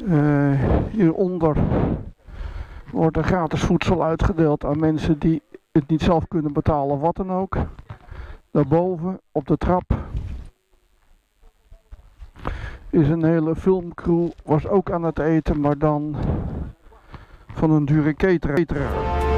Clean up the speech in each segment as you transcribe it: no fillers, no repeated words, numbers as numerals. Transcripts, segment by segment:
Hieronder wordt er gratis voedsel uitgedeeld aan mensen die het niet zelf kunnen betalen, wat dan ook. Daarboven op de trap is een hele filmcrew, was ook aan het eten, maar dan van een dure cateraar.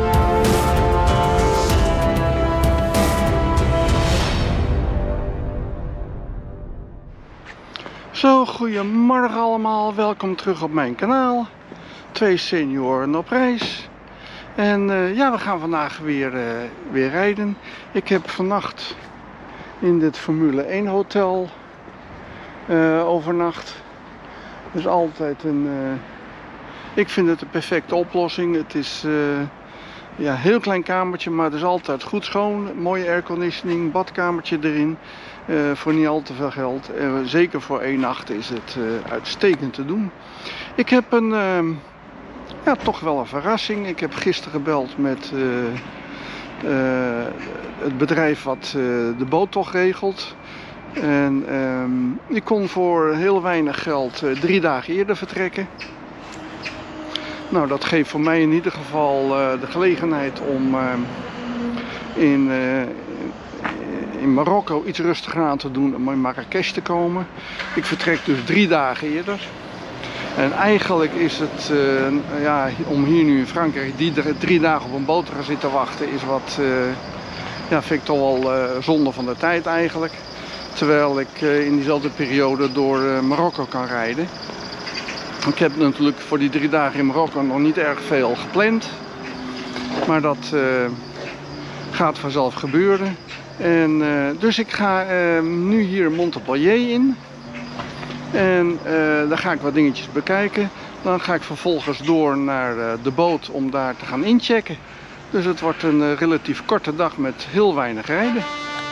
Zo, goedemorgen allemaal, welkom terug op mijn kanaal. 2 senioren op reis. En ja, we gaan vandaag weer rijden. Ik heb vannacht in dit Formule 1 hotel overnacht. Dus altijd ik vind het een perfecte oplossing. Het is ja, een heel klein kamertje, maar het is altijd goed schoon. Mooie airconditioning, badkamertje erin. Voor niet al te veel geld. Zeker voor 1 nacht is het uitstekend te doen. Ik heb ja, toch wel een verrassing. Ik heb gisteren gebeld met het bedrijf wat de boottocht regelt. En ik kon voor heel weinig geld 3 dagen eerder vertrekken. Nou, dat geeft voor mij in ieder geval de gelegenheid om in Marokko iets rustiger aan te doen, om in Marrakesh te komen. Ik vertrek dus 3 dagen eerder. En eigenlijk is het, ja, om hier nu in Frankrijk 3 dagen op een boot te gaan zitten wachten, is wat, ja, vind ik toch wel zonde van de tijd eigenlijk. Terwijl ik in diezelfde periode door Marokko kan rijden. Ik heb natuurlijk voor die 3 dagen in Marokko nog niet erg veel gepland. Maar dat gaat vanzelf gebeuren. En dus ik ga nu hier Montpellier in. En daar ga ik wat dingetjes bekijken. Dan ga ik vervolgens door naar de boot om daar te gaan inchecken. Dus het wordt een relatief korte dag met heel weinig rijden.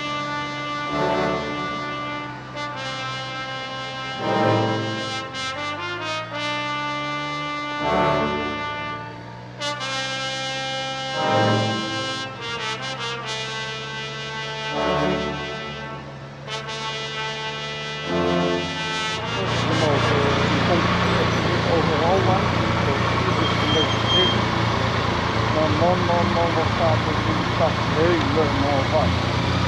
Man, wat staat er in de stad helemaal vast.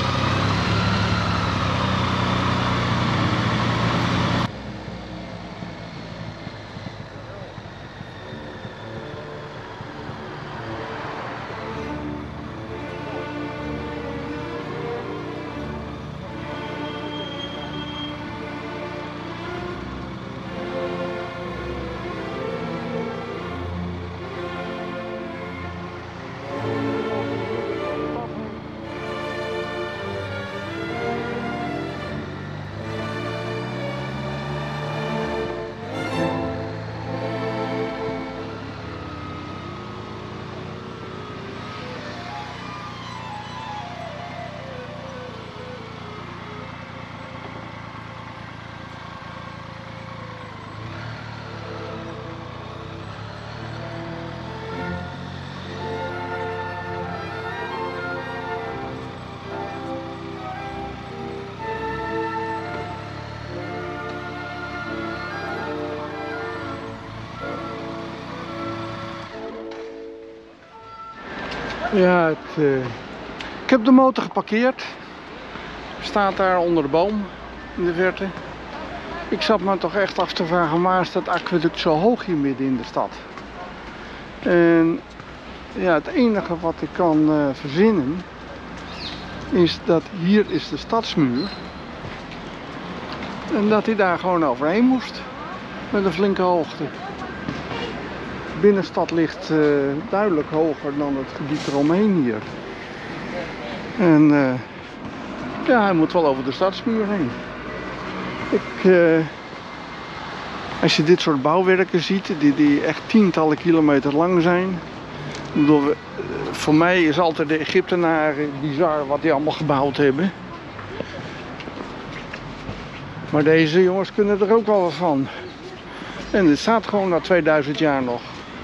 Ja, ik heb de motor geparkeerd. Staat daar onder de boom in de verte. Ik zat me toch echt af te vragen, waar is dat aquaduct zo hoog hier midden in de stad? En ja, het enige wat ik kan verzinnen is dat hier is de stadsmuur. En dat hij daar gewoon overheen moest met een flinke hoogte. De binnenstad ligt duidelijk hoger dan het gebied eromheen hier. En ja, hij moet wel over de stadsmuur heen. Als je dit soort bouwwerken ziet, die echt tientallen kilometer lang zijn. Ik bedoel, voor mij is altijd de Egyptenaren bizar wat die allemaal gebouwd hebben. Maar deze jongens kunnen er ook wel wat van. En dit staat gewoon na 2000 jaar nog.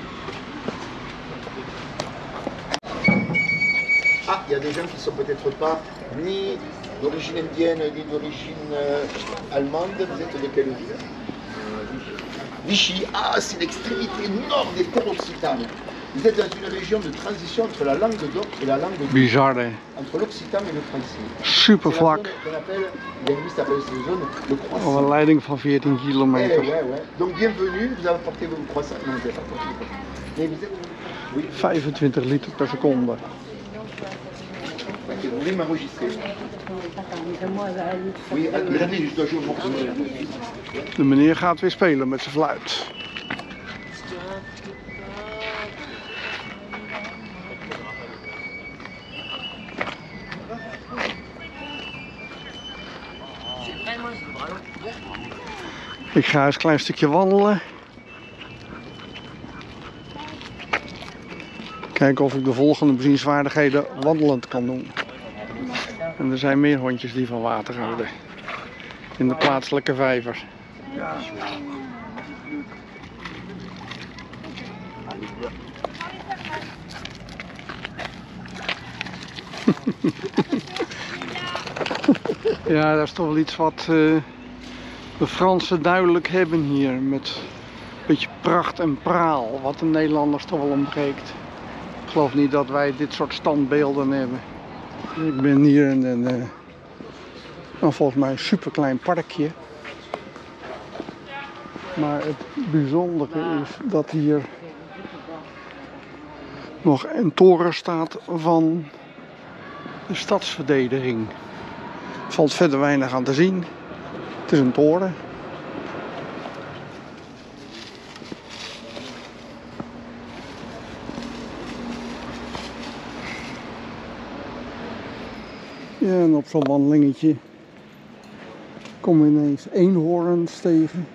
Ah, il y a des gens qui sont peut-être pas ni d'origine indienne ni d'origine allemande. Vous êtes de quelle ville? Vichy, ah, c'est l'extrémité nord des terres occitanes. Vous êtes dans une région de transition entre la langue d'Oc et la langue de Bizar hè. entre l'occitan et le français. Super C'est la vlak. zone qu'on appelle, les linguistes appellent cette zone le Op croissant. een leiding van 14 Eh kilometer. ouais, ouais. Donc bienvenue, vous avez apporté vos croissants. Non, vous avez pas apporté vos croissants. Mais vous êtes... Oui, 25 liter per seconde. ok, vous voulez m'enregistrer? Oui, mais attendez, je dois jouer au morceau. De meneer gaat weer spelen met zijn fluit. Ik ga eens een klein stukje wandelen. Kijken of ik de volgende bezienswaardigheden wandelend kan doen. En er zijn meer hondjes die van water houden. In de plaatselijke vijver. Ja, dat is toch wel iets wat de Fransen duidelijk hebben hier. Met een beetje pracht en praal. Wat de Nederlanders toch wel ontbreekt. Ik geloof niet dat wij dit soort standbeelden hebben. Ik ben hier in een volgens mij een super klein parkje. Maar het bijzondere is dat hier nog een toren staat van de stadsverdediging. Er valt verder weinig aan te zien. Het is een toren. Ja, en op zo'n wandelingetje kom je ineens eenhoorns tegen.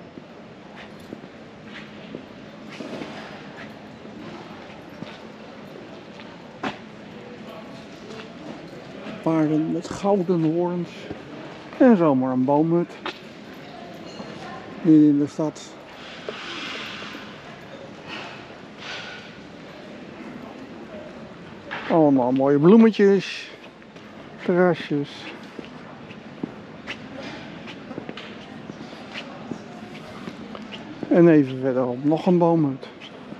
Paarden met gouden hoorns. En zomaar een boomhut. Midden in de stad. Allemaal mooie bloemetjes. Terrasjes. En even verderop nog een boomhut.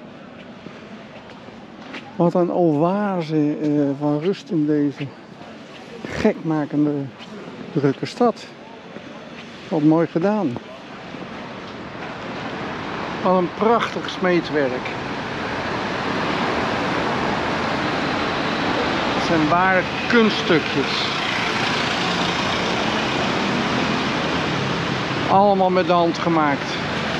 Wat een oase van rust in deze gekmakende drukke stad. Wat mooi gedaan. Wat een prachtig smeedwerk. Het zijn ware kunststukjes. Allemaal met de hand gemaakt.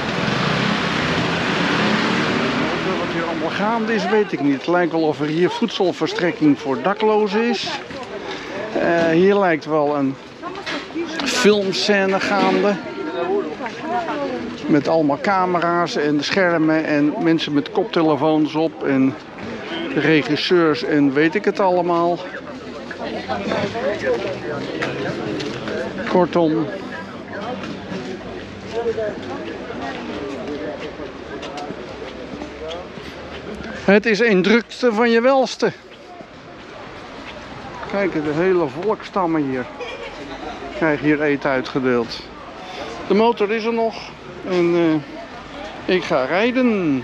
Wat hier allemaal gaande is, weet ik niet. Het lijkt wel of er hier voedselverstrekking voor daklozen is. Hier lijkt wel een filmscène gaande. Met allemaal camera's en schermen en mensen met koptelefoons op en regisseurs en weet ik het allemaal. Kortom. Het is een drukte van je welste. Kijk, de hele volkstammen hier krijgen hier eten uitgedeeld. De motor is er nog en ik ga rijden.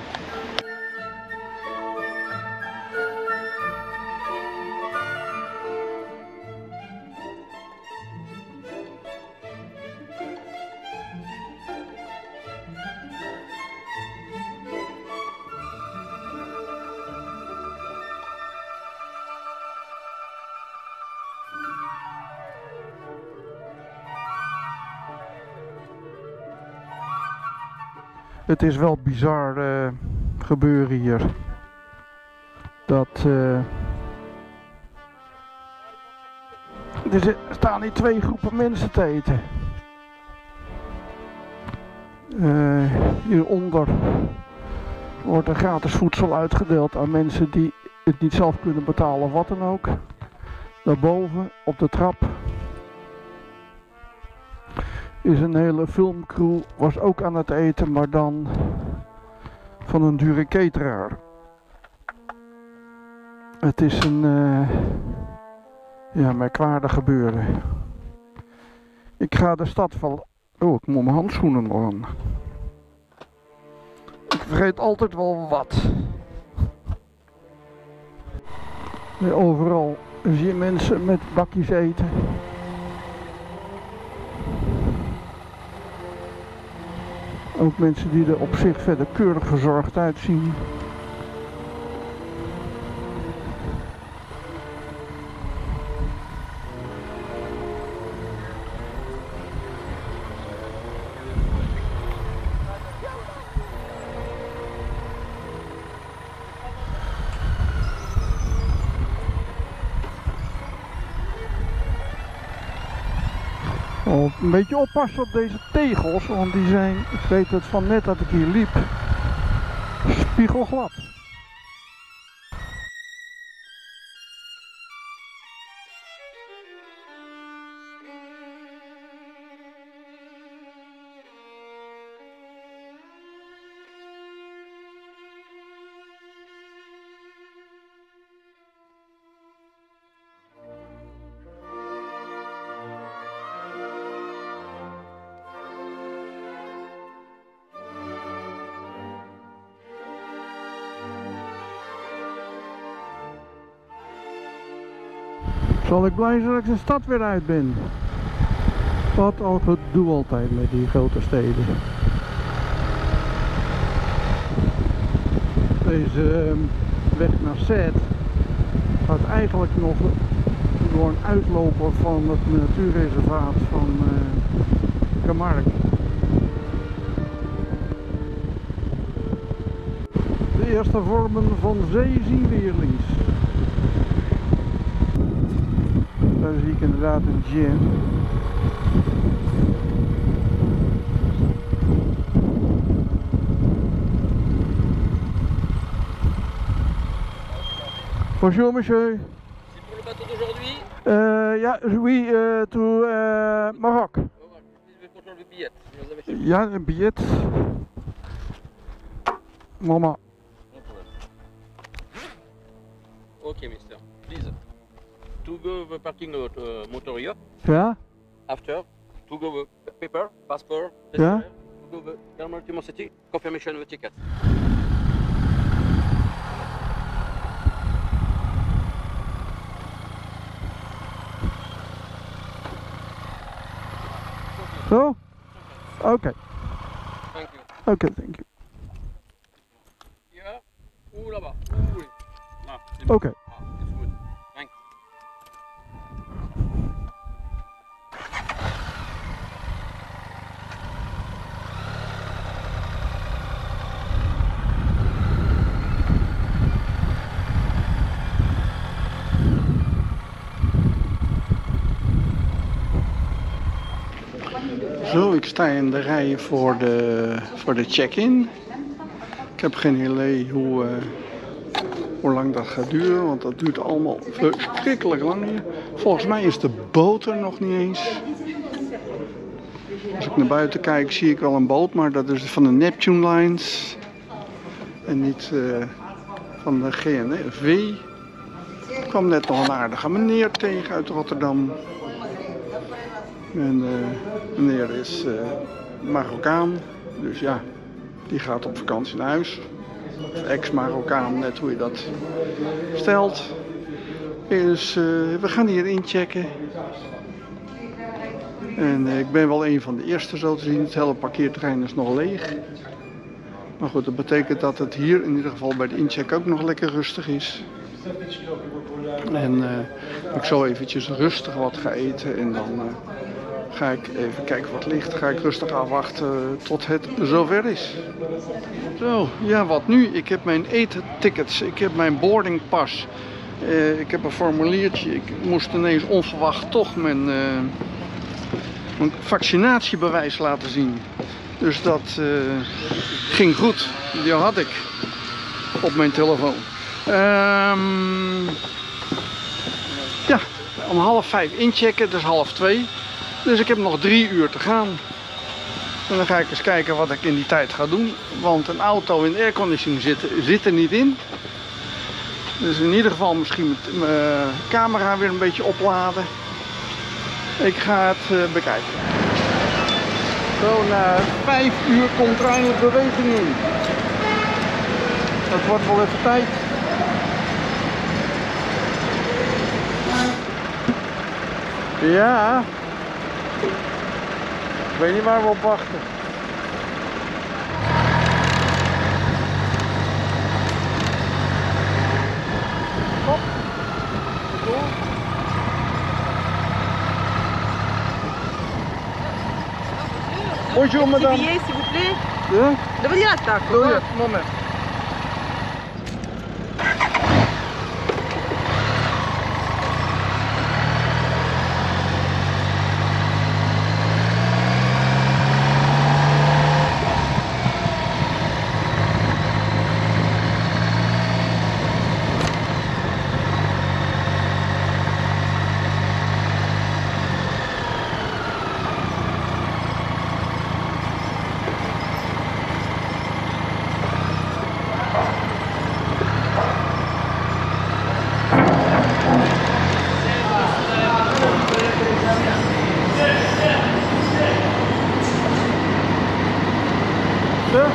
Het is wel bizar gebeuren hier. Dat er staan hier twee groepen mensen te eten. Hieronder wordt er gratis voedsel uitgedeeld aan mensen die het niet zelf kunnen betalen, wat dan ook. Daarboven op de trap is een hele filmcrew, was ook aan het eten, maar dan van een dure cateraar. Het is een merkwaardig gebeuren. Ik ga de stad van... Oh, ik moet mijn handschoenen nog aan. vergeet altijd wel wat. Overal zie je mensen met bakjes eten. Ook mensen die er op zich verder keurig verzorgd uitzien. Een beetje oppassen op deze tegels, want die zijn, ik weet het van net dat ik hier liep, spiegelglad. Zal ik blij zijn dat ik de stad weer uit ben. Wat al gedoe altijd met die grote steden. Deze weg naar Sète gaat eigenlijk nog door een uitloper van het natuurreservaat van Camargue. De eerste vormen van zee zien we hier links. Daar zie ik inderdaad een gym. Bonjour monsieur. C'est pour le bateau d'aujourd'hui? Ja, oui, to Maroc. Je vais contrôler le billet. Vous avez chez vous? Ja, een billet. Mama. No problem. Okay, mister. Please. To go the parking lot Motoria. Ja? After. To go the paper, passport. Yeah. To go the Galmar City. Confirmation of the ticket. Zo? Oké. Thank you. Oké, thank you. Here. Ou là-bas. Oui. Là. C'est bon. Oké. Ah, it's good. Thanks. Zo, ik sta in de rij voor de check-in. Ik heb geen idee hoe lang dat gaat duren, want dat duurt allemaal verschrikkelijk lang hier. Volgens mij is de boot er nog niet eens. Als ik naar buiten kijk zie ik wel een boot, maar dat is van de Neptune Lines. En niet van de GNV. Ik kwam net nog een aardige meneer tegen uit Rotterdam. En meneer is Marokkaan, dus ja, die gaat op vakantie naar huis. Of ex-Marokkaan, net hoe je dat stelt. Dus we gaan hier inchecken. En ik ben wel een van de eerste zo te zien. Het hele parkeerterrein is nog leeg. Maar goed, dat betekent dat het hier in ieder geval bij de incheck ook nog lekker rustig is. En ik zo eventjes rustig wat ga eten en dan ga ik even kijken wat ligt. Ga ik rustig afwachten tot het zover is. Zo, ja wat nu? Ik heb mijn eettickets, ik heb mijn boardingpas. Ik heb een formuliertje. Ik moest ineens onverwacht toch mijn vaccinatiebewijs laten zien. Dus dat ging goed. Die had ik op mijn telefoon. Ja, om 4:30 inchecken, dus 2:30. Dus ik heb nog 3 uur te gaan. En dan ga ik eens kijken wat ik in die tijd ga doen. Want een auto in airconditioning zit er niet in. Dus in ieder geval misschien mijn camera weer een beetje opladen. Ik ga het bekijken. Zo, na 5 uur komt er eindelijk beweging in. Dat wordt wel even tijd. Ja. Ik weet niet waar we op wachten. Hop. Door. Bonjour madame. Billets, s'il vous plaît. Ja? Devo dire l'attacco. Doe je? Moment. Ja.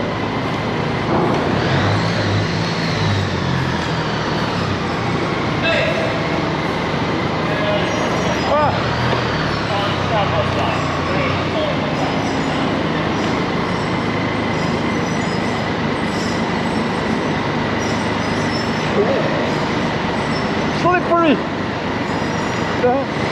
Ah. Slippery. Ja.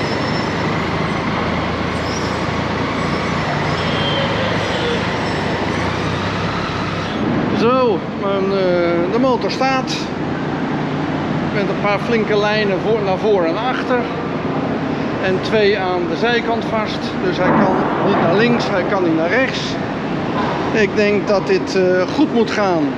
Zo, de motor staat met een paar flinke lijnen naar voor en achter en 2 aan de zijkant vast, dus hij kan niet naar links, hij kan niet naar rechts. Ik denk dat dit goed moet gaan.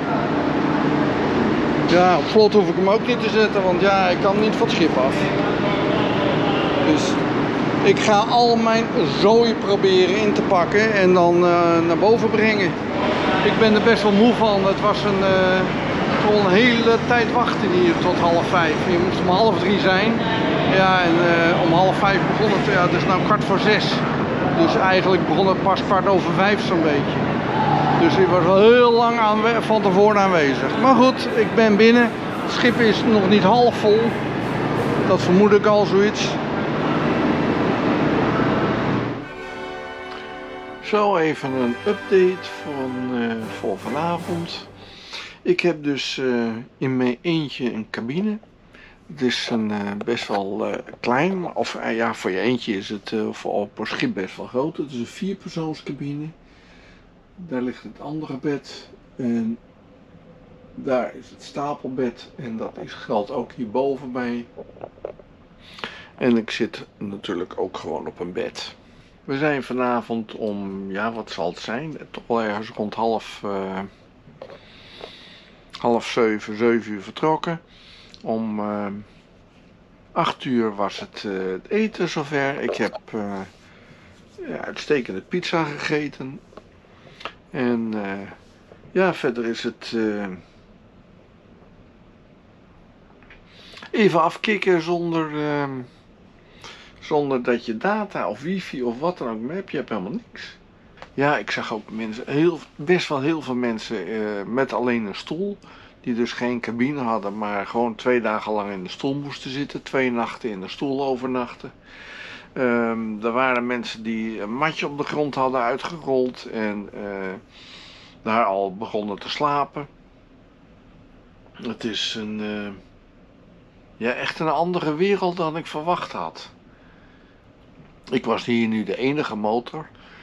Ja, op slot hoef ik hem ook niet te zetten, want ja, hij kan niet van het schip af. Dus ik ga al mijn zooi proberen in te pakken en dan naar boven brengen. Ik ben er best wel moe van. Het was toch een hele tijd wachten hier tot 4:30. Je moest om 2:30 zijn. Ja, en om 4:30 begon het. Ja, het is nu 6:15. Dus eigenlijk begon het pas 4:15 zo'n beetje. Dus ik was wel heel lang van tevoren aanwezig. Maar goed, ik ben binnen. Het schip is nog niet half vol. Dat vermoed ik al zoiets. Zo even een update voor vanavond. Ik heb dus in mijn eentje een cabine. Het is een best wel klein, of ja, voor je eentje is het op een schip best wel groot. Het is een 4-persoonscabine. Daar ligt het andere bed en daar is het stapelbed en dat geldt ook hierboven bij. En ik zit natuurlijk ook gewoon op een bed. We zijn vanavond om, ja, wat zal het zijn? Toch wel ergens rond half 7 uur vertrokken. Om 8 uur was het eten zover. Ik heb ja, uitstekende pizza gegeten. En ja, verder is het even afkicken zonder dat je data of wifi of wat dan ook mee hebt. Je hebt helemaal niks. Ja, ik zag ook mensen, best wel heel veel mensen met alleen een stoel. Die dus geen cabine hadden, maar gewoon 2 dagen lang in de stoel moesten zitten. 2 nachten in de stoel overnachten. Er waren mensen die een matje op de grond hadden uitgerold en daar al begonnen te slapen. Het is ja, echt een andere wereld dan ik verwacht had. Ik was hier nu de enige motor.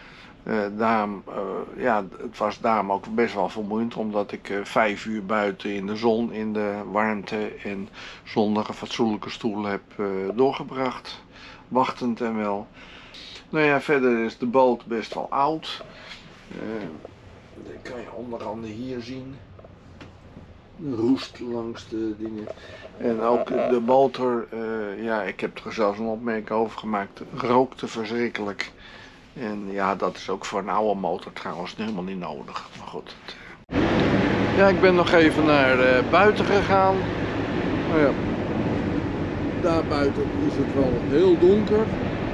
Ja, het was daarom ook best wel vermoeiend, omdat ik 5 uur buiten in de zon, in de warmte en zonder een fatsoenlijke stoel heb doorgebracht. Wachtend en wel. Nou ja, verder is de boot best wel oud. Dat kan je onder andere hier zien. De roest langs de dingen. En ook de motor, ja, ik heb er zelfs een opmerking over gemaakt, rookte verschrikkelijk. En ja, dat is ook voor een oude motor trouwens helemaal niet nodig. Maar goed. Ja, ik ben nog even naar buiten gegaan. Nou ja, daar buiten is het wel heel donker.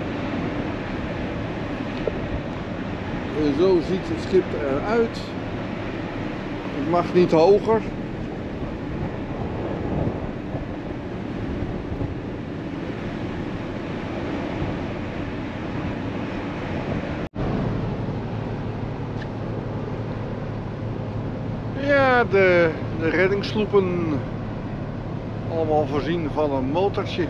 En zo ziet het schip eruit. Het mag niet hoger. Ja, de reddingssloepen. Allemaal voorzien van een motortje.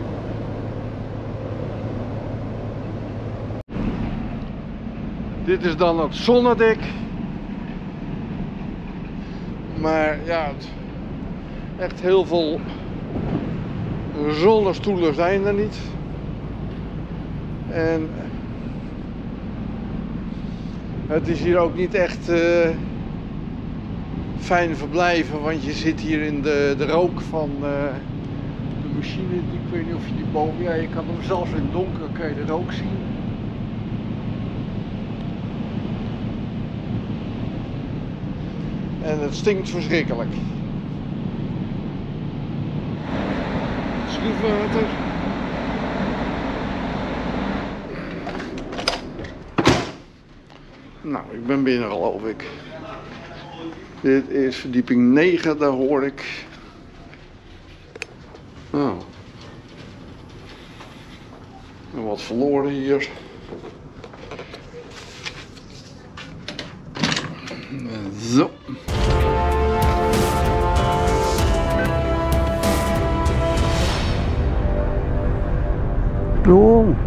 Dit is dan het zonnedek. Maar ja, echt heel veel zonnestoelen zijn er niet. En het is hier ook niet echt fijn verblijven, want je zit hier in de rook van de machine. Ik weet niet of je die boven, ja, je kan hem zelfs in het donker kan je de rook zien. En het stinkt verschrikkelijk. Schroefwater. Nou, ik ben binnen geloof ik. Dit is verdieping 9, daar hoor ik. Oh. En wat verloren hier. Zo. Zo.